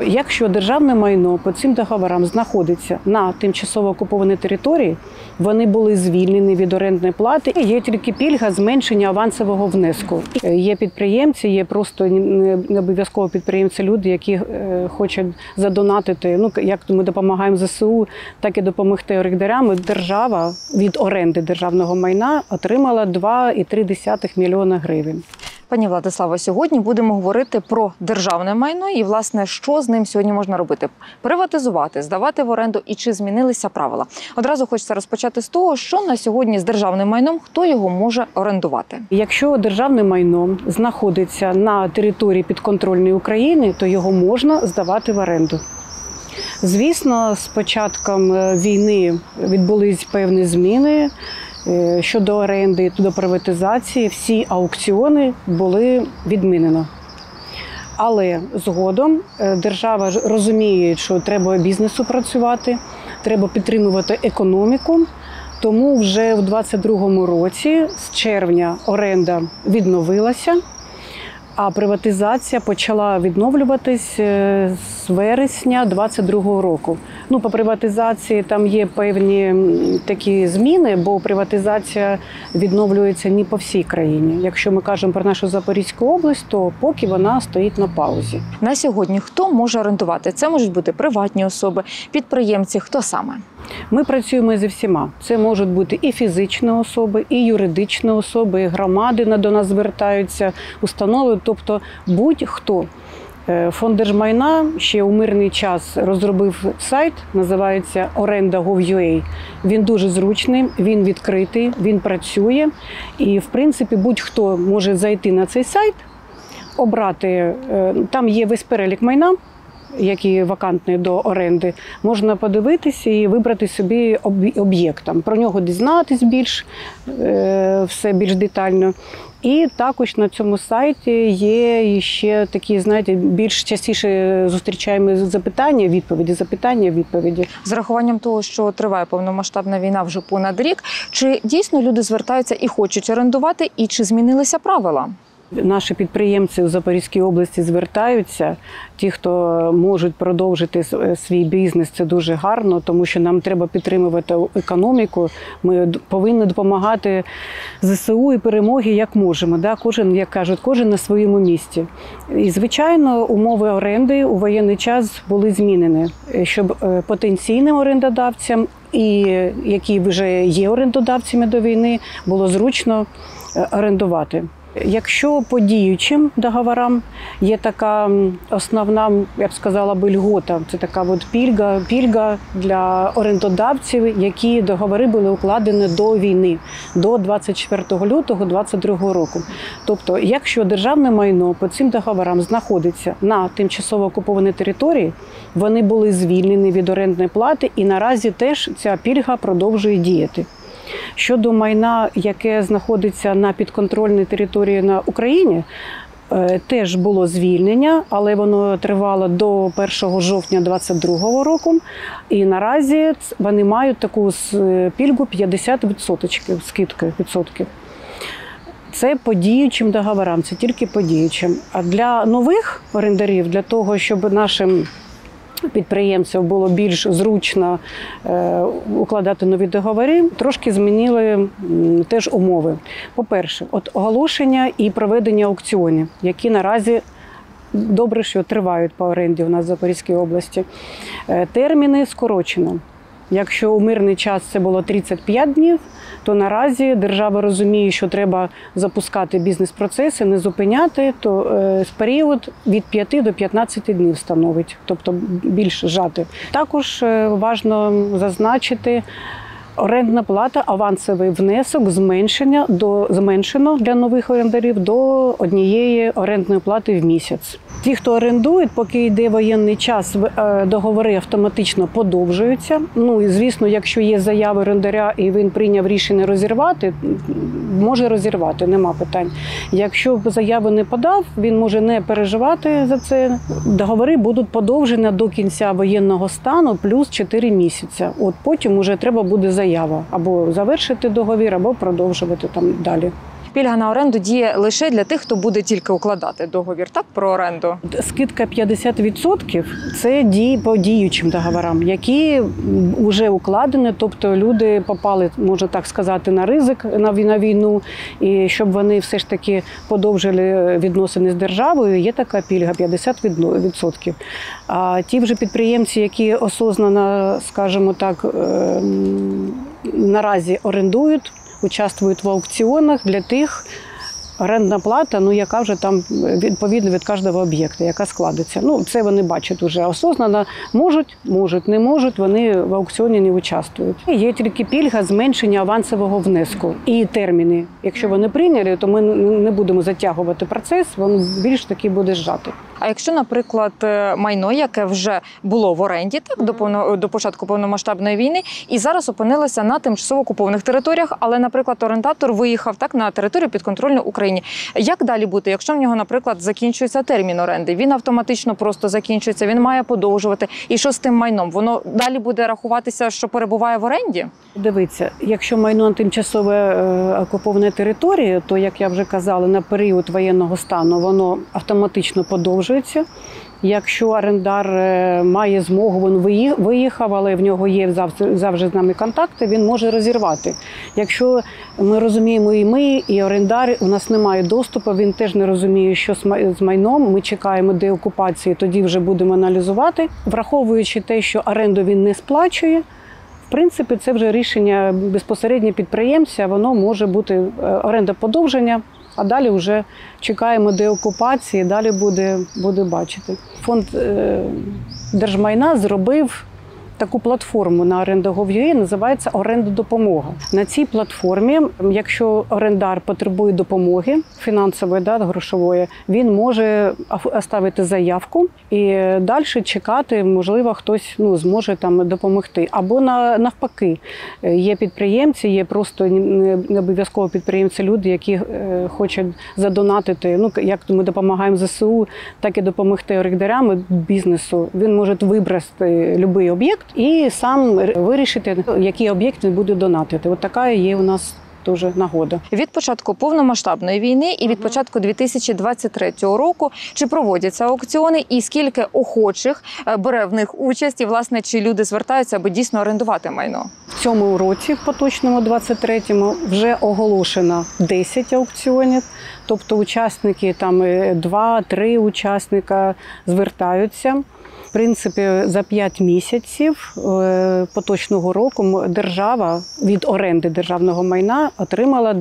Якщо державне майно по цим договорам знаходиться на тимчасово окупованій території, вони були звільнені від орендної плати. Є тільки пільга зменшення авансового внеску. Є підприємці, є просто не обов'язково підприємці, люди, які хочуть задонатити. Як ми допомагаємо ЗСУ, так і допомогти орендарям. Держава від оренди державного майна отримала 2,3 мільйона гривень. Пані Владиславо, сьогодні будемо говорити про державне майно і, власне, що з ним сьогодні можна робити? Приватизувати, здавати в оренду і чи змінилися правила? Одразу хочеться розпочати з того, що на сьогодні з державним майном, хто його може орендувати? Якщо державне майно знаходиться на території підконтрольної України, то його можна здавати в оренду. Звісно, з початком війни відбулись певні зміни щодо оренди, до приватизації. Всі аукціони були відмінено. Але згодом держава розуміє, що треба бізнесу працювати, треба підтримувати економіку. Тому вже в 2022 році, з червня, оренда відновилася, а приватизація почала відновлюватись з вересня 2022 року. По приватизації там є певні такі зміни, бо приватизація відновлюється не по всій країні. Якщо ми кажемо про нашу Запорізьку область, то поки вона стоїть на паузі. На сьогодні хто може орендувати? Це можуть бути приватні особи, підприємці, хто саме? Ми працюємо зі всіма. Це можуть бути і фізичні особи, і юридичні особи, і громади до нас звертаються, установи, тобто будь-хто. Фонд держмайна ще у мирний час розробив сайт, називається orenda.gov.ua. Він дуже зручний, він відкритий, він працює. І, в принципі, будь-хто може зайти на цей сайт, обрати, там є весь перелік майна, які вакантні до оренди, можна подивитися і вибрати собі об'єкт. Про нього дізнатись все більш детально. І також на цьому сайті є ще такі, більш частіше зустрічаємо запитання-відповіді. З рахуванням того, що триває повномасштабна війна вже понад рік, чи дійсно люди звертаються і хочуть орендувати, і чи змінилися правила? Наші підприємці у Запорізькій області звертаються. Ті, хто можуть продовжити свій бізнес, це дуже гарно, тому що нам треба підтримувати економіку. Ми повинні допомагати ЗСУ і перемоги як можемо. Кожен, як кажуть, кожен на своєму місці. І, звичайно, умови оренди у воєнний час були змінені, щоб потенційним орендодавцям і які вже є орендодавцями до війни, було зручно орендувати. Якщо по діючим договорам є така основна, я б сказала, льгота, це така пільга для орендодавців, які договори були укладені до війни, до 24 лютого 2022 року. Тобто, якщо державне майно по цим договорам знаходиться на тимчасово окупованій території, вони були звільнені від орендної плати і наразі теж ця пільга продовжує діяти. Щодо майна, яке знаходиться на підконтрольній території на Україні, теж було звільнення, але воно тривало до 1 жовтня 2022 року. І наразі вони мають таку пільгу 50% скидки відсотків. Це по діючим договорам, це тільки по діючим. А для нових орендарів, для того, щоб нашим підприємців було більш зручно укладати нові договори, трошки змінили теж умови. По-перше, оголошення і проведення аукціонів, які наразі добре, що тривають по оренді у нас в Запорізькій області. Терміни скорочено. Якщо у мирний час це було 35 днів, то наразі держава розуміє, що треба запускати бізнес-процеси, не зупиняти, то період від 5 до 15 днів становить, тобто більш зжати. Також важливо зазначити, орендна плата, авансовий внесок зменшено для нових орендарів до 1 орендної плати в місяць. Ті, хто орендують, поки йде воєнний час, договори автоматично подовжуються. І, звісно, якщо є заява орендаря і він прийняв рішення розірвати, може розірвати, нема питань. Якщо заяву не подав, він може не переживати за це. Договори будуть подовжені до кінця воєнного стану плюс 4 місяці. Потім вже треба буде заява або завершити договір, або продовжувати там далі. пільга на оренду діє лише для тих, хто буде тільки укладати договір, так, про оренду? Скидка 50% – це дії по діючим договорам, які вже укладені, тобто люди попали, можна так сказати, на ризик на війну, і щоб вони все ж таки подовжили відносини з державою, є така пільга 50%. А ті вже підприємці, які осознанно, скажімо так, наразі орендують, участвують в аукціонах, для тих орендна плата, яка вже там відповідно від кожного об'єкта, яка складеться. Це вони бачать вже осознанно. Можуть, не можуть, вони в аукціоні не участвують. Є тільки пільга зменшення авансового внеску і терміни. Якщо вони прийняли, то ми не будемо затягувати процес, він більш таки буде зжатий. А якщо, наприклад, майно, яке вже було в оренді так до початку повномасштабної війни, і зараз опинилося на тимчасово окупованих територіях, але, наприклад, орендатор виїхав так на територію підконтрольну Україні. Як далі бути, якщо в нього, наприклад, закінчується термін оренди? Він автоматично просто закінчується, він має подовжувати. І що з тим майном? Воно далі буде рахуватися, що перебуває в оренді? Дивіться, якщо майно на тимчасово окупованій території, то, як я вже казала, на період воєнного стану воно автоматично подовжується. Якщо орендар має змогу, він виїхав, але в нього є завжди з нами контакти, він може розірвати. Якщо ми розуміємо і ми, і орендар, у нас немає доступу, він теж не розуміє, що з майном, ми чекаємо деокупації, тоді вже будемо аналізувати. Враховуючи те, що оренду він не сплачує, в принципі, це вже рішення безпосередньо підприємця, воно може бути оренда подовження, а далі вже чекаємо деокупації, далі буде бачити. Фонд держмайна зробив таку платформу на Оренда.gov.ua, називається «Оренда-допомога». На цій платформі, якщо орендар потребує допомоги фінансової, грошової, він може оставити заявку і далі чекати, можливо, хтось зможе там допомогти. Або навпаки, є підприємці, є просто не обов'язково підприємці, люди, які хочуть задонатити, як ми допомагаємо ЗСУ, так і допомогти орендарям, бізнесу. Він може вибрати будь-який об'єкт і сам вирішити, який об'єкт він буде донатити. От така є у нас теж нагода. Від початку повномасштабної війни і від початку 2023 року чи проводяться аукціони, і скільки охочих бере в них участь, і, власне, чи люди звертаються, аби дійсно орендувати майно? В цьому році, в поточному 23-му, вже оголошено 10 аукціонів, тобто учасники, там 2-3 учасника звертаються. В принципі, за 5 місяців поточного року держава від оренди державного майна отримала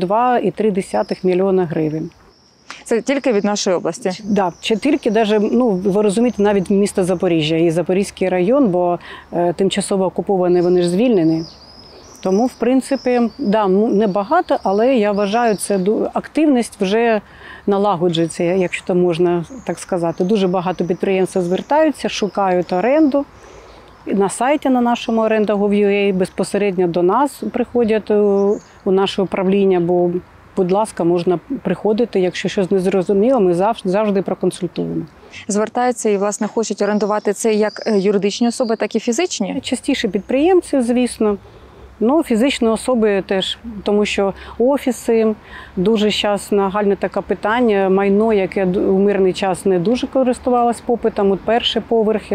2,3 мільйона гривень. Це тільки від нашої області? Так, чи тільки, ви розумієте, навіть місто Запоріжжя і Запорізький район, бо тимчасово окуповані, вони ж звільнені. Тому, в принципі, небагато, але я вважаю, це активність вже налагоджується, якщо то можна так сказати. Дуже багато підприємців звертаються, шукають оренду. На сайті на нашому Оренда.gov.ua безпосередньо до нас приходять у наше управління, бо, будь ласка, можна приходити, якщо щось не зрозуміло, ми завжди проконсультуємо. Звертаються і, власне, хочуть орендувати це як юридичні особи, так і фізичні? Частіше підприємці, звісно. Фізичні особи теж, тому що офіси, дуже зараз нагальне таке питання, майно, яке у мирний час не дуже користувалось попитом, перші поверхи,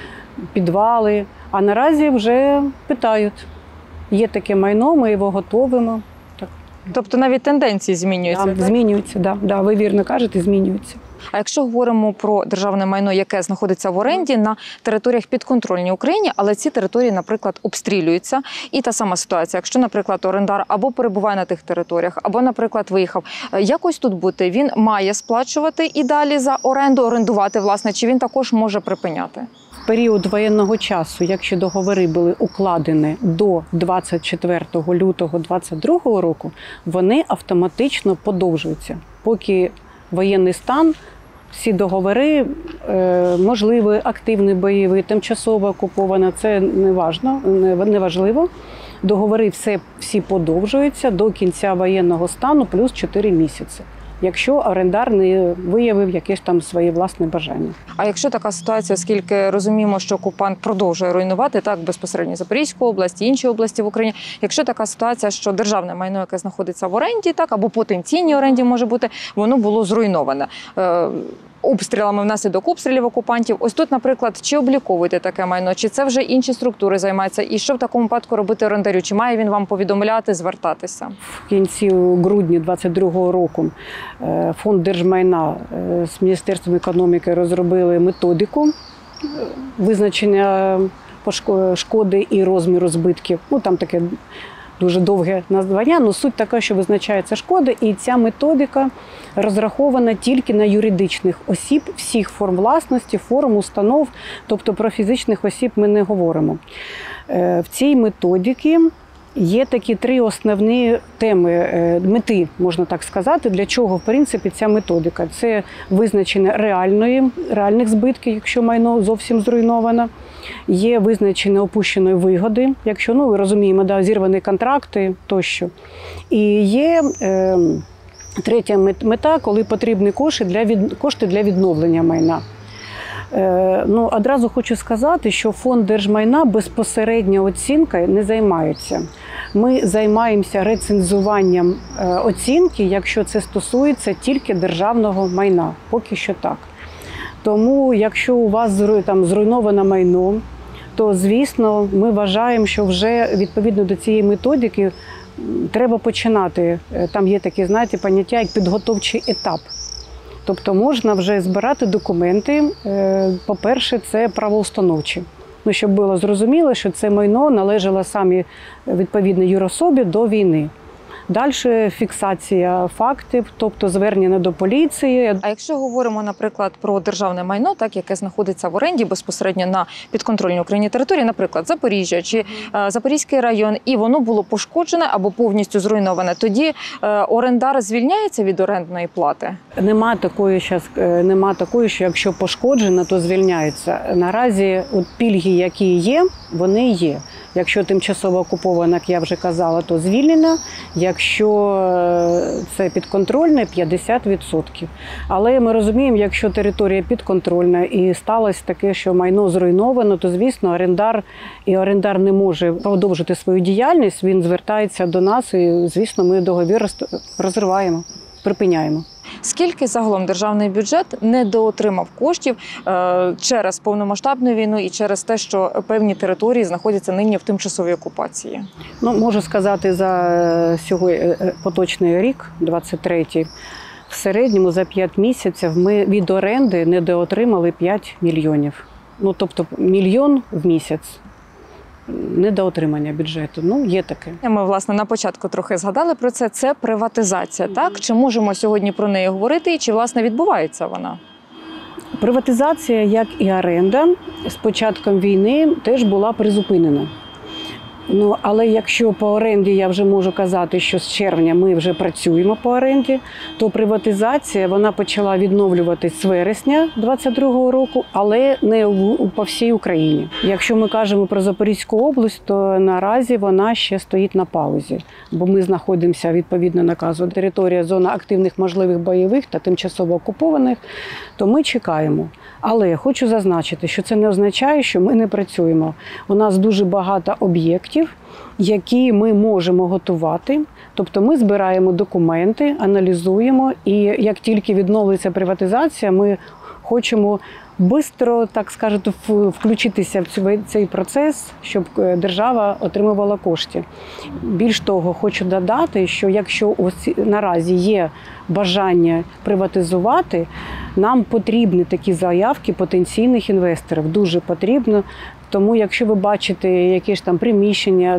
підвали, а наразі вже питають. Є таке майно, ми його готуємо. Тобто навіть тенденції змінюються? Так, змінюються, ви вірно кажете, змінюються. А якщо говоримо про державне майно, яке знаходиться в оренді на територіях підконтрольній Україні, але ці території, наприклад, обстрілюються, і та сама ситуація, якщо, наприклад, орендар або перебуває на тих територіях, або, наприклад, виїхав, якось тут бути, він має сплачувати і далі за оренду, орендувати, власне, чи він також може припиняти? В період воєнного часу, якщо договори були укладені до 24 лютого 2022 року, вони автоматично подовжуються. Поки воєнний стан, всі договори, можливі, активні бойові, тимчасово окупована, це не важливо. Договори всі подовжуються до кінця воєнного стану плюс 4 місяці. якщо орендар не виявив якесь там своє власне бажання. А якщо така ситуація, оскільки розуміємо, що окупант продовжує руйнувати так безпосередньо Запорізьку область, і інші області в Україні, якщо така ситуація, що державне майно, яке знаходиться в оренді, так або потенційній оренді може бути, воно було зруйноване обстрілами внаслідок обстрілів окупантів. Ось тут, наприклад, чи обліковуєте таке майно, чи це вже інші структури займаються, і що в такому випадку робити орендарю? Чи має він вам повідомляти, звертатися? В кінці грудня 2022 року фонд держмайна з Міністерством економіки розробили методику визначення шкоди і розміру збитків. Ну, там таке дуже довге названня, але суть така, що визначається шкода, і ця методика розрахована тільки на юридичних осіб всіх форм власності, форм, установ, тобто про фізичних осіб ми не говоримо. В цій методиці є такі три основні теми, мети, можна так сказати, для чого, в принципі, ця методика. Це визначення реальних збитків, якщо майно зовсім зруйновано. Є визначення опущеної вигоди, якщо, ну, розуміємо, да, зірвані контракти тощо. І є третя мета, коли потрібні кошти для відновлення майна. Ну, одразу хочу сказати, що фонд держмайна безпосередньо оцінкою не займається. Ми займаємося рецензуванням оцінки, якщо це стосується тільки державного майна. Поки що так. Тому, якщо у вас там зруйноване майно, то, звісно, ми вважаємо, що вже відповідно до цієї методики треба починати. Там є такі, знаєте, поняття, як підготовчий етап. Тобто можна вже збирати документи. По-перше, це правоустановчі. Ну, щоб було зрозуміло, що це майно належало самі відповідній юрособі до війни. Далі фіксація фактів, тобто звернення до поліції. А якщо говоримо, наприклад, про державне майно, так, яке знаходиться в оренді безпосередньо на підконтрольній Україні території, наприклад, Запоріжжя чи Запорізький район, і воно було пошкоджене або повністю зруйноване, тоді орендар звільняється від орендної плати? Нема такої, що якщо пошкоджено, то звільняється. Наразі от пільги, які є, вони є. Якщо тимчасово окупована, як я вже казала, то звільнена. Якщо це підконтрольне, 50%. Але ми розуміємо, якщо територія підконтрольна і сталося таке, що майно зруйновано, то, звісно, орендар не може продовжити свою діяльність, він звертається до нас і, звісно, ми договір розриваємо, припиняємо. Скільки загалом державний бюджет недоотримав коштів через повномасштабну війну і через те, що певні території знаходяться нині в тимчасовій окупації? Ну, можу сказати, за поточний рік, 23-й, в середньому за 5 місяців ми від оренди недоотримали 5 мільйонів. Ну, тобто мільйон в місяць. Недоотримання бюджету. Ну, є таке. Ми, власне, на початку трохи згадали про це. Це приватизація, так? Чи можемо сьогодні про неї говорити і чи, власне, відбувається вона? Приватизація, як і оренда, з початком війни теж була призупинена. Ну, але якщо по оренді я вже можу казати, що з червня ми вже працюємо по оренді, то приватизація вона почала відновлюватись з вересня 2022 року, але не по всій Україні. Якщо ми кажемо про Запорізьку область, то наразі вона ще стоїть на паузі, бо ми знаходимося відповідно наказу територія зона активних можливих бойових та тимчасово окупованих, то ми чекаємо. Але хочу зазначити, що це не означає, що ми не працюємо. У нас дуже багато об'єктів, які ми можемо готувати. Тобто ми збираємо документи, аналізуємо, і як тільки відновиться приватизація, ми хочемо швидко, так сказати, включитися в цей процес, щоб держава отримувала кошти. Більш того, хочу додати, що якщо наразі є бажання приватизувати, нам потрібні такі заявки потенційних інвесторів. Дуже потрібно. Тому якщо ви бачите якесь там приміщення,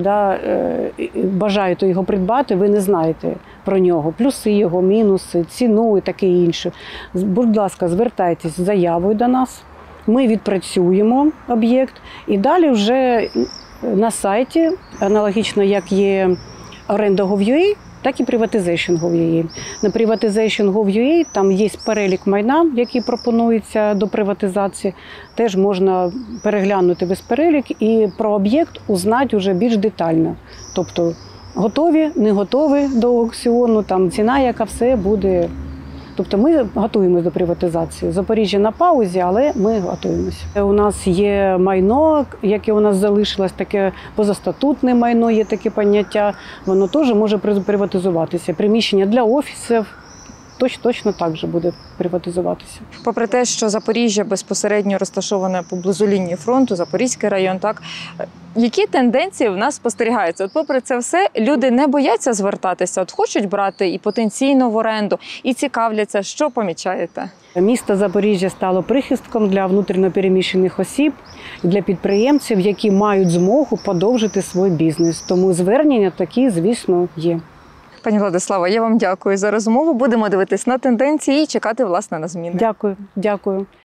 бажаєте його придбати, ви не знаєте про нього, плюси його, мінуси, ціну і таке інше. Будь ласка, звертайтесь з заявою до нас, ми відпрацюємо об'єкт і далі вже на сайті, аналогічно як є Orenda.gov.ua, так і Privatization.gov.ua. На Privatization.gov.ua там є перелік майна, який пропонується до приватизації. Теж можна переглянути весь перелік і про об'єкт узнати вже більш детально. Тобто готові, не готові до аукціону, там ціна, яка все буде Тобто ми готуємося до приватизації. Запоріжжя на паузі, але ми готуємося. У нас є майно, яке у нас залишилось, таке позастатутне майно, є таке поняття. Воно теж може приватизуватися. Приміщення для офісів точно так же буде приватизуватися. Попри те, що Запоріжжя безпосередньо розташоване поблизу лінії фронту, Запорізький район, так які тенденції в нас спостерігаються? От попри це все, люди не бояться звертатися, от хочуть брати і потенційно в оренду, і цікавляться, що помічаєте? Місто Запоріжжя стало прихистком для внутрішньопереміщених осіб, для підприємців, які мають змогу подовжити свій бізнес. Тому звернення такі, звісно, є. Пані Владислава, я вам дякую за розмову. Будемо дивитись на тенденції і чекати, власне, на зміни. Дякую.